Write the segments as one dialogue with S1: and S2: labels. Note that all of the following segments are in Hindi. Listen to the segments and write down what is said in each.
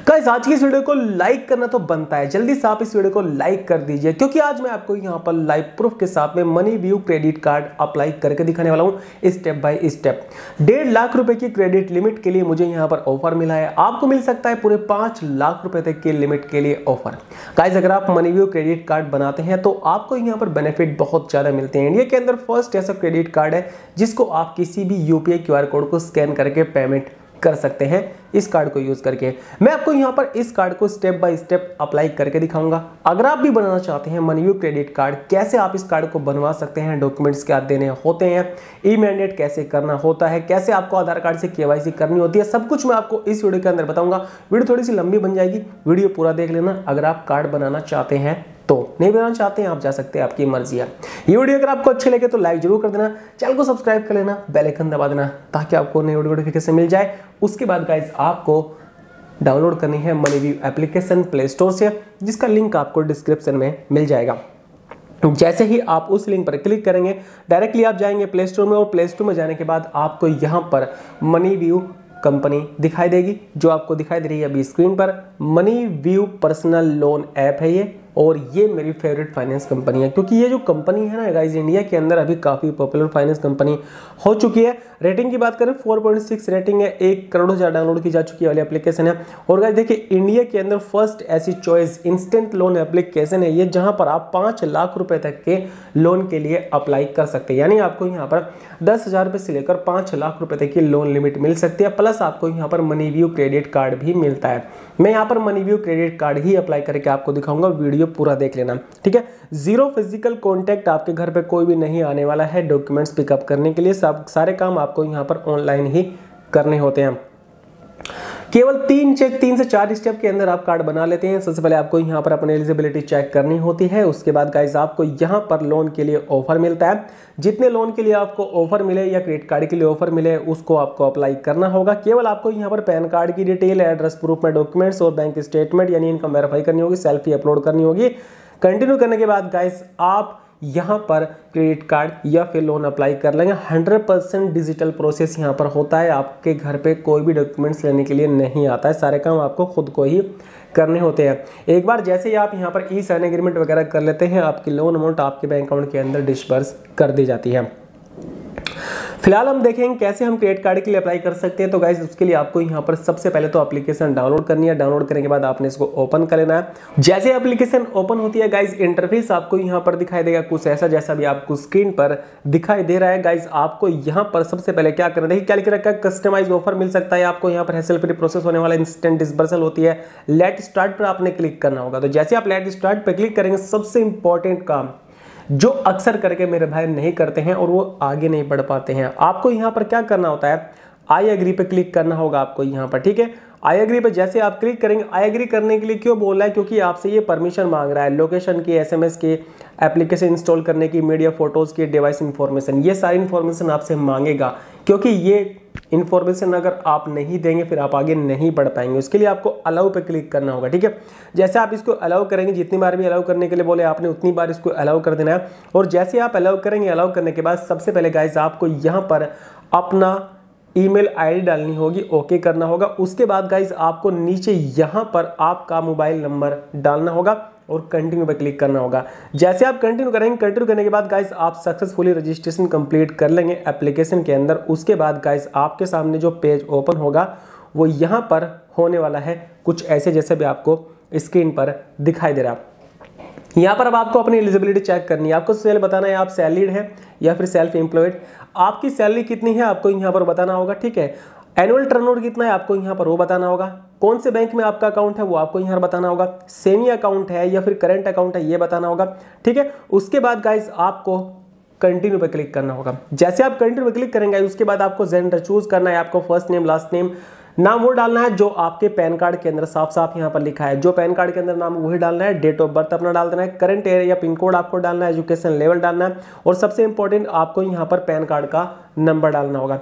S1: गाइस आज की इस वीडियो को लाइक करना तो बनता है, जल्दी से आप इस वीडियो को लाइक कर दीजिए क्योंकि आज मैं आपको यहाँ पर लाइव प्रूफ के साथ में Money View credit card apply करके दिखाने वाला हूँ स्टेप बाय स्टेप। 1.5 लाख रुपए की क्रेडिट लिमिट के लिए मुझे यहाँ पर ऑफर मिला है। आपको मिल सकता है पूरे 5 लाख रुपए तक की लिमिट के लिए ऑफर। गाइस अगर आप मनी व्यू क्रेडिट कार्ड बनाते हैं तो आपको यहाँ पर बेनिफिट बहुत ज्यादा मिलते हैं। इंडिया के अंदर फर्स्ट ऐसा क्रेडिट कार्ड है जिसको आप किसी भी यूपीआई क्यूआर कोड को स्कैन करके पेमेंट कर सकते हैं। इस कार्ड को यूज करके मैं आपको यहां पर इस कार्ड को स्टेप बाय स्टेप अप्लाई करके दिखाऊंगा। अगर आप भी बनाना चाहते हैं मनी व्यू क्रेडिट कार्ड, कैसे आप इस कार्ड को बनवा सकते हैं, डॉक्यूमेंट्स क्या देने होते हैं, ई मैंडेट कैसे करना होता है, कैसे आपको आधार कार्ड से केवाईसी करनी होती है, सब कुछ मैं आपको इस वीडियो के अंदर बताऊंगा। वीडियो थोड़ी सी लंबी बन जाएगी, वीडियो पूरा देख लेना। अगर आप कार्ड बनाना चाहते हैं तो नहीं बनाना चाहते हैं आप जा सकते हैं, आपकी मर्जी है। ये वीडियो अगर आपको अच्छी लगे तो लाइक जरूर कर देना, चैनल को सब्सक्राइब कर लेना, बेल आइकन दबा देना ताकि आपको नई वीडियो नोटिफिकेशन मिल जाए। उसके बाद गाइस आपको डाउनलोड करनी है Money View application Play Store से, जिसका लिंक आपको डिस्क्रिप्शन में मिल जाएगा। जैसे ही आप उस लिंक पर क्लिक करेंगे डायरेक्टली आप जाएंगे प्ले स्टोर में, और प्ले स्टोर में जाने के बाद आपको यहाँ पर मनी व्यू कंपनी दिखाई देगी, जो आपको दिखाई दे रही है अभी स्क्रीन पर। Money View personal loan app है ये, और ये मेरी फेवरेट फाइनेंस कंपनी है क्योंकि ये जो कंपनी है ना गाइस, इंडिया के अंदर अभी काफ़ी पॉपुलर फाइनेंस कंपनी हो चुकी है। रेटिंग की बात करें 4.6 रेटिंग है, 1 करोड़ से ज़्यादा डाउनलोड की जा चुकी वाली एप्लीकेशन है। और गाइस देखिए इंडिया के अंदर फर्स्ट ऐसी चॉइस इंस्टेंट लोन एप्लीकेशन है ये, जहां पर आप 5 लाख रुपए तक के लोन के लिए अप्लाई कर सकते हैं। यानी आपको यहाँ पर 10,000 रुपये से लेकर 5 लाख रुपए तक की लोन लिमिट मिल सकती है, प्लस आपको यहाँ पर मनी व्यू क्रेडिट कार्ड भी मिलता है। मैं यहाँ पर मनी व्यू क्रेडिट कार्ड ही अप्लाई करके आपको दिखाऊंगा, वीडियो पूरा देख लेना, ठीक है। 0 फिजिकल कॉन्टैक्ट, आपके घर पे कोई भी नहीं आने वाला है डॉक्यूमेंट्स पिकअप करने के लिए। सब सारे काम आपको यहाँ पर ऑनलाइन ही करने होते हैं। केवल 3 से 4 स्टेप के अंदर आप कार्ड बना लेते हैं। सबसे पहले आपको यहाँ पर अपनी एलिजिबिलिटी चेक करनी होती है। उसके बाद गाइस आपको यहाँ पर लोन के लिए ऑफर मिलता है। जितने लोन के लिए आपको ऑफर मिले या क्रेडिट कार्ड के लिए ऑफर मिले उसको आपको अप्लाई करना होगा। केवल आपको यहाँ पर पैन कार्ड की डिटेल, एड्रेस प्रूफ में डॉक्यूमेंट्स और बैंक स्टेटमेंट यानी इनकम वेरीफाई करनी होगी, सेल्फी अपलोड करनी होगी। कंटिन्यू करने के बाद गाइस आप यहाँ पर क्रेडिट कार्ड या फिर लोन अप्लाई कर लेंगे। 100% डिजिटल प्रोसेस यहाँ पर होता है। आपके घर पे कोई भी डॉक्यूमेंट्स लेने के लिए नहीं आता है, सारे काम आपको खुद को ही करने होते हैं। एक बार जैसे ही आप यहाँ पर ई साइन एग्रीमेंट वगैरह कर लेते हैं, आपकी लोन अमाउंट आपके बैंक अकाउंट के अंदर डिस्बर्स कर दी जाती है। फिलहाल हम देखेंगे कैसे हम क्रेडिट कार्ड के लिए अप्लाई कर सकते हैं। तो गाइस उसके लिए आपको यहाँ पर सबसे पहले तो एप्लीकेशन डाउनलोड करनी है। डाउनलोड करने के बाद आपने इसको ओपन कर लेना है। जैसे एप्लीकेशन ओपन होती है गाइस, इंटरफेस आपको यहाँ पर दिखाई देगा कुछ ऐसा, जैसा भी आपको स्क्रीन पर दिखाई दे रहा है। गाइस आपको यहाँ पर सबसे पहले क्या करना है, देखिए क्या लिख रखा है, कस्टमाइज ऑफर मिल सकता है आपको। यहाँ पर हैसल फ्री प्रोसेस होने वाला, इंस्टेंट डिस्बर्सल होती है। लेट स्टार्ट पर आपने क्लिक करना होगा। तो जैसे आप लेट स्टार्ट पर क्लिक करेंगे, सबसे इंपॉर्टेंट काम जो अक्सर करके मेरे भाई नहीं करते हैं और वो आगे नहीं बढ़ पाते हैं, आपको यहाँ पर क्या करना होता है, आई एग्री पे क्लिक करना होगा आपको यहाँ पर, ठीक है। आई एग्री पे जैसे आप क्लिक करेंगे, आई एग्री करने के लिए क्यों बोल रहा है, क्योंकि आपसे ये परमिशन मांग रहा है, लोकेशन की, एसएमएस की, एप्लीकेशन इंस्टॉल करने की, मीडिया फोटोज की, डिवाइस इंफॉर्मेशन, ये सारी इंफॉर्मेशन आपसे मांगेगा। क्योंकि ये इन्फॉर्मेशन अगर आप नहीं देंगे फिर आप आगे नहीं बढ़ पाएंगे। उसके लिए आपको अलाउ पे क्लिक करना होगा, ठीक है। जैसे आप इसको अलाउ करेंगे, जितनी बार भी अलाउ करने के लिए बोले आपने उतनी बार इसको अलाउ कर देना है। और जैसे आप अलाउ करेंगे, अलाउ करने के बाद सबसे पहले गाइस आपको यहाँ पर अपना ईमेल आईडी डालनी होगी, ओके करना होगा। उसके बाद गाइस आपको नीचे यहाँ पर आपका मोबाइल नंबर डालना होगा और कंटिन्यू पे क्लिक करना होगा। जैसे आप कंटिन्यू करेंगे, कंटिन्यू करने के बाद गाइस आप सक्सेसफुली रजिस्ट्रेशन कंप्लीट कर लेंगे एप्लीकेशन के अंदर। उसके बाद गाइस आपके सामने जो पेज ओपन होगा वो यहाँ पर होने वाला है कुछ ऐसे, जैसे भी आपको स्क्रीन पर दिखाई दे रहा है। यहाँ पर अब आपको अपनी एलिजिबिलिटी चेक करनी है। आपको सेल बताना है आप सैलरीड है या फिर सेल्फ एम्प्लॉयड, आपकी सैलरी कितनी है आपको यहाँ पर बताना होगा, ठीक है। एनुअल टर्नओवर कितना है आपको यहाँ पर वो बताना होगा। कौन से बैंक में आपका अकाउंट है वो आपको यहाँ बताना होगा। सेमी अकाउंट है या फिर करंट अकाउंट है ये बताना होगा, ठीक है। उसके बाद गाइस आपको कंटिन्यू पे क्लिक करना होगा। जैसे आप कंटिन्यू पे क्लिक करेंगे उसके बाद आपको जेंडर चूज करना है। आपको फर्स्ट नेम, लास्ट नेम, नाम वो डालना है जो आपके पैन कार्ड के अंदर साफ साफ यहाँ पर लिखा है। जो पैन कार्ड के अंदर नाम वही डालना है। डेट ऑफ बर्थ अपना डाल देना है। करंट एरिया या पिन कोड आपको डालना है। एजुकेशन लेवल डालना है। और सबसे इंपॉर्टेंट आपको यहाँ पर पैन कार्ड का नंबर डालना होगा।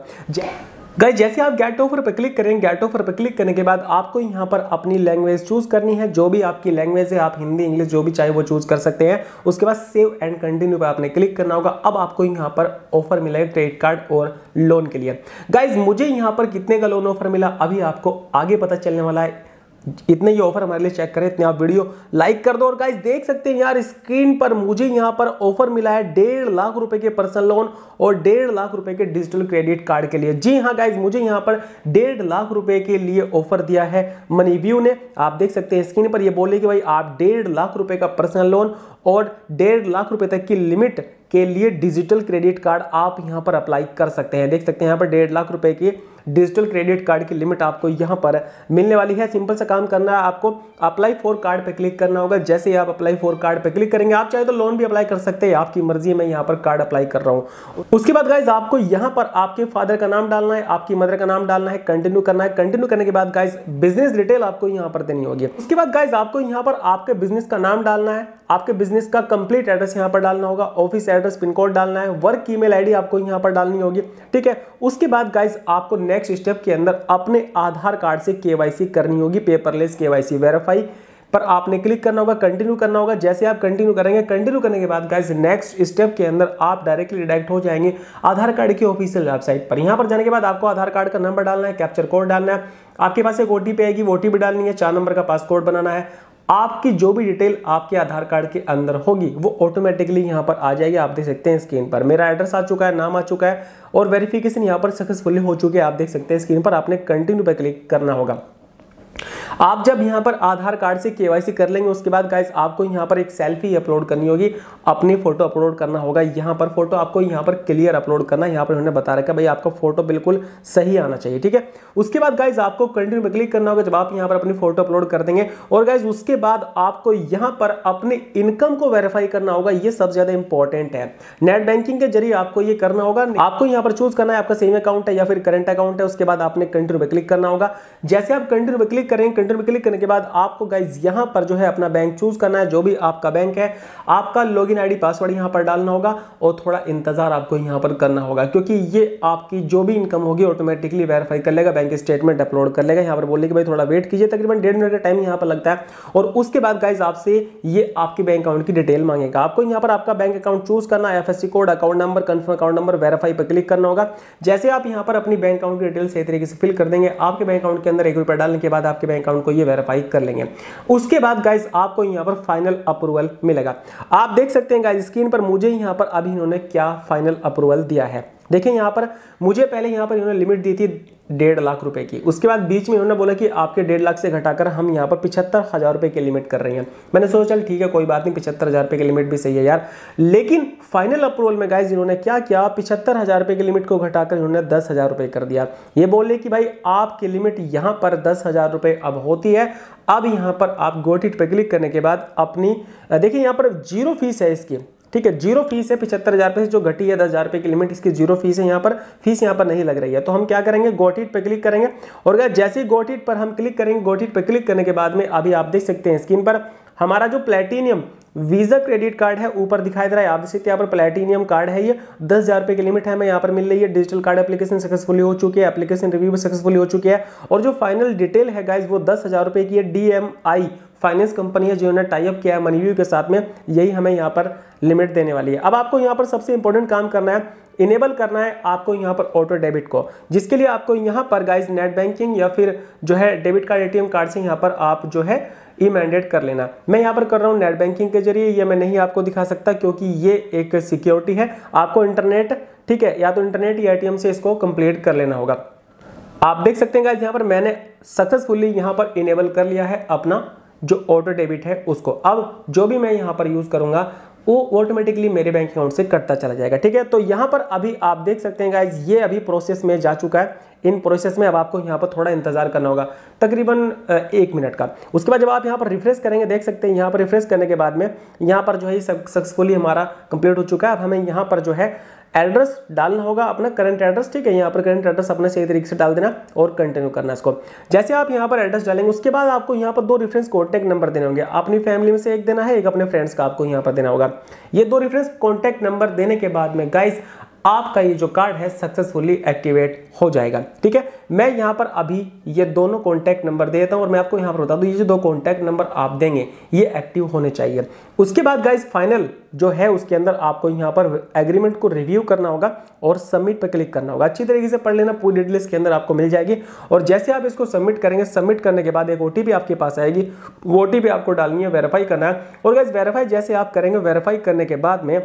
S1: गाइस जैसे आप गेट ऑफर पर क्लिक करेंगे, गेट ऑफर पर क्लिक करने के बाद आपको यहाँ पर अपनी लैंग्वेज चूज करनी है। जो भी आपकी लैंग्वेज है, आप हिंदी, इंग्लिश जो भी चाहे वो चूज कर सकते हैं। उसके बाद सेव एंड कंटिन्यू पे आपने क्लिक करना होगा। अब आपको यहाँ पर ऑफर मिलेगा क्रेडिट कार्ड और लोन के लिए। गाइस मुझे यहाँ पर कितने का लोन ऑफर मिला अभी आपको आगे पता चलने वाला है। इतने ही ऑफर हमारे लिए चेक करें, इतने आप वीडियो लाइक कर दो। और गाइस देख सकते हैं यार स्क्रीन पर मुझे यहां पर ऑफर मिला है 1.5 लाख रुपए के पर्सनल लोन और 1.5 लाख रुपए के डिजिटल क्रेडिट कार्ड के लिए। जी हां गाइस, मुझे यहां पर 1.5 लाख रुपए के लिए ऑफर दिया है मनीव्यू ने। आप देख सकते हैं स्क्रीन पर ये बोले कि भाई आप 1.5 लाख रुपए का पर्सनल लोन और 1.5 लाख रुपए तक की लिमिट के लिए डिजिटल क्रेडिट कार्ड आप यहां पर अप्लाई कर सकते हैं। देख सकते हैं यहां पर 1.5 लाख रुपए की डिजिटल क्रेडिट कार्ड की लिमिट आपको यहां पर मिलने वाली है। सिंपल सा काम करना है, आपको अप्लाई फॉर कार्ड पे क्लिक करना होगा। जैसे ही आप अप्लाई फॉर कार्ड पे क्लिक करेंगे, आप चाहे तो लोन भी अप्लाई कर सकते हैं, आपकी मर्जी। मैं यहां पर कार्ड अप्लाई कर रहा हूं। उसके बाद गाइस आपको यहां पर आपके फादर का नाम डालना है, आपकी मदर का नाम डालना है, कंटिन्यू करना है। कंटिन्यू करने के बाद गाइस बिजनेस डिटेल आपको यहां पर देनी होगी। उसके बाद गाइस आपको यहां पर आपके बिजनेस का नाम डालना है, आपके बिजनेस का कंप्लीट एड्रेस यहां पर डालना होगा, ऑफिस एड्रेस, पिन कोड डालना है, वर्क ईमेल आईडी आपको यहां पर डालनी होगी, ठीक है। उसके बाद गाइस आपको नेक्स्ट स्टेप के अंदर अपने आधार कार्ड से केवाईसी करनी होगी, पेपरलेस केवाईसी वेरीफाई पर आपने क्लिक करना होगा, कंटिन्यू करना होगा। जैसे आप कंटिन्यू करेंगे, कंटिन्यू करने के बाद गाइस नेक्स्ट स्टेप के अंदर आप डायरेक्टली डायरेक्ट हो जाएंगे आधार कार्ड की ऑफिशियल वेबसाइट पर। यहां पर जाने के बाद आपको आधार कार्ड का नंबर डालना है, कैप्चर कोड डालना है, आपके पास एक ओटीपी आएगी, वो ओटीपी डालनी है, 4 नंबर का पासकोड बनाना है। आपकी जो भी डिटेल आपके आधार कार्ड के अंदर होगी वो ऑटोमेटिकली यहां पर आ जाएगी। आप देख सकते हैं स्क्रीन पर मेरा एड्रेस आ चुका है, नाम आ चुका है और वेरिफिकेशन यहां पर सक्सेसफुली हो चुकी है। आप देख सकते हैं स्क्रीन पर, आपने कंटिन्यू पर क्लिक करना होगा। आप जब यहां पर आधार कार्ड से केवाईसी कर लेंगे, उसके बाद गाइस आपको यहां पर एक सेल्फी अपलोड करनी होगी, अपनी फोटो अपलोड करना होगा। यहां पर फोटो आपको यहां पर क्लियर अपलोड करना है। यहां पर उन्होंने बता रखा है भाई आपका फोटो बिल्कुल सही आना चाहिए, ठीक है। उसके बाद गाइस आपको कंटिन्यू पे क्लिक करना होगा जब आप यहां पर अपनी फोटो अपलोड कर देंगे। और गाइस उसके बाद आपको यहां पर अपने इनकम को वेरीफाई करना होगा, ये सबसे ज्यादा इंपॉर्टेंट है। नेट बैंकिंग के जरिए आपको ये करना होगा। आपको यहां पर चूज करना है आपका सेविंग अकाउंट है या फिर करंट अकाउंट है। उसके बाद आपने कंटिन्यू पे क्लिक करना होगा। जैसे आप कंटिन्यू पे क्लिक करेंगे, कंटिन्यू पे क्लिक करने के बाद आपको गाइस यहां पर जो है अपना बैंक चूज करना है, जो भी आपका बैंक है, आपका लॉगिन आईडी पासवर्ड यहां पर डालना होगा और थोड़ा इंतजार आपको यहां पर करना होगा, क्योंकि ये आपकी जो भी इनकम होगी ऑटोमेटिकली वेरीफाई कर लेगा, बैंक स्टेटमेंट अपलोड कर लेगा। यहां पर बोलने कि भाई थोड़ा वेट कीजिए, तकरीबन 1.5 मिनट का टाइम यहां पर लगता है। और उसके बाद गाइस आपसे ये आपके बैंक अकाउंट की डिटेल मांगेगा। आपको यहां पर आपका बैंक अकाउंट चूज करना है, IFSC code, account number, confirm account number, verify पर क्लिक करना होगा। जैसे आप यहां पर अपनी बैंक अकाउंट की डिटेल सही तरीके से फिल कर देंगे, आपके बैंक अकाउंट के अंदर 1 रुपया डालने के बाद आपके बैंक अकाउंट को ये वेरीफाई कर लेंगे। उसके बाद गाइस आपको यहां पर फाइनल अप्रूवल मिलेगा। आप देख सकते हैं गाइस स्क्रीन पर मुझे यहां पर अभी इन्होंने क्या फाइनल अप्रूवल दिया है। देखिए यहां पर मुझे पहले यहां पर इन्होंने लिमिट दी थी 1.5 लाख रुपए की। उसके बाद बीच में इन्होंने बोला कि आपके 1.5 लाख से घटाकर हम यहां पर 75,000 रुपए की लिमिट कर रहे हैं। मैंने सोचा चल ठीक है कोई बात नहीं, 75,000 रुपए की लिमिट भी सही है यार। लेकिन फाइनल अप्रूवल में गाइस इन्होंने क्या किया, 75,000 रुपए की लिमिट को घटाकर इन्होंने 10,000 रुपए कर दिया। ये बोले कि भाई आपकी लिमिट यहां पर 10,000 रुपए अब होती है। अब यहां पर आप गॉट इट पे क्लिक करने के बाद अपनी देखिए यहां पर 0 फीस है इसकी, ठीक है, 0 फीस है। 75,000 रुपए से जो घटी है 10,000 रुपए की लिमिट, इसकी 0 फीस है। यहाँ पर फीस यहाँ पर नहीं लग रही है। तो हम क्या करेंगे, गॉट इट पे क्लिक करेंगे। और अगर जैसे ही गॉट इट पर हम क्लिक करेंगे, गॉट इट पे क्लिक करने के बाद में अभी आप देख सकते हैं स्क्रीन पर हमारा जो प्लैटिनियम वीजा क्रेडिट कार्ड है ऊपर दिखाई दे रहा है। आप देख सकते हैं यहाँ पर प्लैटिनियम कार्ड है, ये 10,000 रुपए की लिमिट है हमें यहाँ पर मिल रही है। डिजिटल कार्ड एप्लीकेशन सक्सेसफुली हो चुकी है, एप्लीकेशन रिव्यू भी सक्सेसफुली हो चुकी है। और जो फाइनल डिटेल है गाइज वो 10,000 रुपए की है। DMI फाइनेंस कंपनी है जिन्होंने टाई अप किया है मनीव्यू के साथ में, यही हमें यहाँ पर लिमिट देने वाली है। अब आपको यहाँ पर सबसे इंपॉर्टेंट काम करना है, इनेबल करना है आपको यहाँ पर ऑटो डेबिट को, जिसके लिए आपको यहाँ पर गाइज नेट बैंकिंग या फिर जो है डेबिट कार्ड, ATM कार्ड से यहाँ पर आप जो है ई मैंडेट कर लेना। मैं यहाँ पर कर रहा हूँ नेट बैंकिंग के जरिए, ये मैं नहीं आपको दिखा सकता क्योंकि ये एक सिक्योरिटी है। आपको इंटरनेट, ठीक है, या तो इंटरनेट या ATM से इसको कंप्लीट कर लेना होगा। आप देख सकते हैं गाइज यहाँ पर मैंने सक्सेसफुली यहाँ पर इनेबल कर लिया है अपना जो ऑटो डेबिट है उसको। अब जो भी मैं यहाँ पर यूज करूंगा वो ऑटोमेटिकली मेरे बैंक अकाउंट से कटता चला जाएगा, ठीक है। तो यहाँ पर अभी आप देख सकते हैं गाइज ये अभी प्रोसेस में जा चुका है। इन प्रोसेस में अब आपको यहाँ पर थोड़ा इंतजार करना होगा, तकरीबन 1 मिनट का। उसके बाद जब आप यहाँ पर रिफ्रेश करेंगे, देख सकते हैं यहाँ पर रिफ्रेश करने के बाद में यहाँ पर जो है सक्सेसफुली हमारा कंप्लीट हो चुका है। अब हमें यहाँ पर जो है एड्रेस डालना होगा, अपना करंट एड्रेस, ठीक है। यहाँ पर करंट एड्रेस अपने सही तरीके से डाल देना और कंटिन्यू करना इसको। जैसे आप यहाँ पर एड्रेस डालेंगे उसके बाद आपको यहाँ पर 2 रेफरेंस कॉन्टैक्ट नंबर देने होंगे। अपनी फैमिली में से एक देना है, एक अपने फ्रेंड्स का आपको यहाँ पर देना होगा। ये 2 रेफरेंस कॉन्टैक्ट नंबर देने के बाद में गाइस आपका ये जो कार्ड है सक्सेसफुली एक्टिवेट हो जाएगा। ठीक है, मैं यहाँ पर अभी ये दोनों कॉन्टैक्ट नंबर दे देता हूँ और मैं आपको यहाँ पर बता दूँ ये जो 2 कॉन्टैक्ट नंबर आप देंगे ये एक्टिव होने चाहिए। उसके बाद गाइस फाइनल जो है उसके अंदर आपको यहाँ पर एग्रीमेंट को रिव्यू करना होगा और सबमिट पर क्लिक करना होगा। अच्छी तरीके से पढ़ लेना, पूरी डिटेल इसके अंदर आपको मिल जाएगी। और जैसे आप इसको सबमिट करेंगे, सबमिट करने के बाद एक ओटीपी आपके पास आएगी, वो ओटीपी आपको डालनी है, वेरीफाई करना है। और गाइस वेरीफाई जैसे आप करेंगे, वेरीफाई करने के बाद में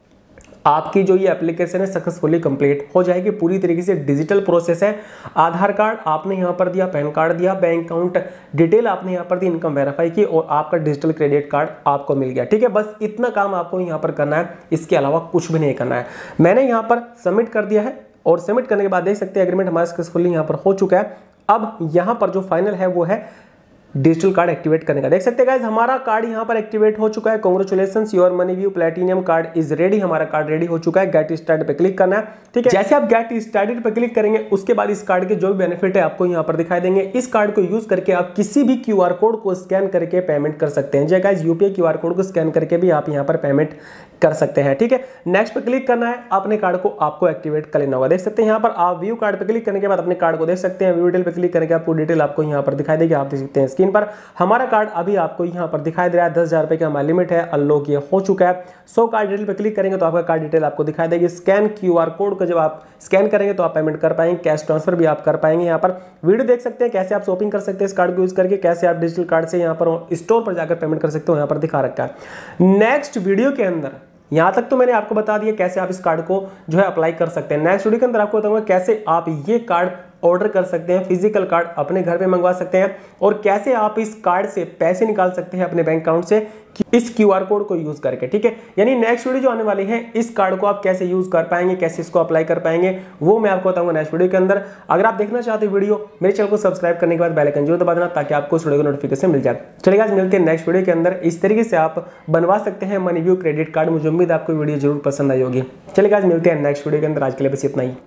S1: आपकी जो ये एप्लीकेशन है सक्सेसफुली कंप्लीट हो जाएगी। पूरी तरीके से डिजिटल प्रोसेस है। आधार कार्ड आपने यहाँ पर दिया, पैन कार्ड दिया, बैंक अकाउंट डिटेल आपने यहाँ पर दी, इनकम वेरीफाई की और आपका डिजिटल क्रेडिट कार्ड आपको मिल गया। ठीक है, बस इतना काम आपको यहाँ पर करना है, इसके अलावा कुछ भी नहीं करना है। मैंने यहाँ पर सबमिट कर दिया है और सबमिट करने के बाद देख सकते हैं एग्रीमेंट हमारा सक्सेसफुली यहाँ पर हो चुका है। अब यहाँ पर जो फाइनल है वो है डिजिटल कार्ड एक्टिवेट करने का। देख सकते हैं गाइस हमारा कार्ड यहाँ पर एक्टिवेट हो चुका है। Congratulations, your Money View platinum card is ready. हमारा कार्ड रेडी हो चुका है। गेट स्टार्टेड पे क्लिक करना है। ठीक है, जैसे आप गेट स्टार्टेड पे क्लिक करेंगे उसके बाद इस कार्ड के जो भी बेनिफिट है आपको यहाँ पर दिखाई देंगे। इस कार्ड को यूज करके आप किसी भी क्यूआर कोड को स्कैन करके पेमेंट कर सकते हैं। गाइस यूपीआई क्यूआर कोड को स्कैन करके भी आप यहाँ पर पेमेंट कर सकते हैं। ठीक है, नेक्स्ट पे क्लिक करना है। अपने कार्ड को आपको एक्टिवेट कर लेना होगा। देख सकते हैं यहाँ पर आप व्यू कार्ड पे क्लिक करने के बाद अपने कार्ड को देख सकते हैं। व्यू डिटेल पे क्लिक करने के बाद पूरी डिटेल आपको यहाँ पर दिखाई देगी। आप देख सकते हैं स्क्रीन पर हमारा कार्ड अभी आपको यहाँ पर दिखाई दे रहा है। 10,000 रुपए का हमारा लिमिट है, अनलॉक ये हो चुका है। सो कार्ड डिटेल पे क्लिक करेंगे तो आपका कार्ड डिटेल आपको दिखाई देगी। स्कैन क्यूआर कोड को जब आप स्कैन करेंगे तो आप पेमेंट कर पाएंगे, कैश ट्रांसफर भी आप कर पाएंगे। यहाँ पर वीडियो देख सकते हैं कैसे आप शॉपिंग कर सकते हैं इस कार्ड को यूज करके, कैसे आप डिजिटल कार्ड से यहाँ पर स्टोर पर जाकर पेमेंट कर सकते हो, यहाँ पर दिखा रखा है। नेक्स्ट वीडियो के अंदर यहां तक तो मैंने आपको बता दिया कैसे आप इस कार्ड को जो है अप्लाई कर सकते हैं। नेक्स्ट वीडियो के अंदर आपको बताऊंगा कैसे आप ये कार्ड ऑर्डर कर सकते हैं, फिजिकल कार्ड अपने घर पे मंगवा सकते हैं और कैसे आप इस कार्ड से पैसे निकाल सकते हैं अपने बैंक अकाउंट से इस क्यूआर कोड को यूज करके। ठीक है, यानी नेक्स्ट वीडियो जो आने वाली है इस कार्ड को आप कैसे यूज कर पाएंगे, कैसे इसको अप्लाई कर पाएंगे, वो मैं आपको बताऊंगा नेक्स्ट वीडियो के अंदर। अगर आप देखना चाहते हो वीडियो, मेरे चैनल को सब्सक्राइब करने के बाद बेल आइकन जरूर दबा देना ताकि आपको इस वीडियो का नोटिफिकेशन मिल जाए। चलिए आज मिलते हैं नेक्स्ट वीडियो के अंदर। इस तरीके से आप बनवा सकते हैं मनीव्यू क्रेडिट कार्ड। मुझे उम्मीद आपको वीडियो जरूर पसंद आई होगी। चलिए आज मिलते हैं नेक्स्ट वीडियो के अंदर। आज के लिए बस इतना ही।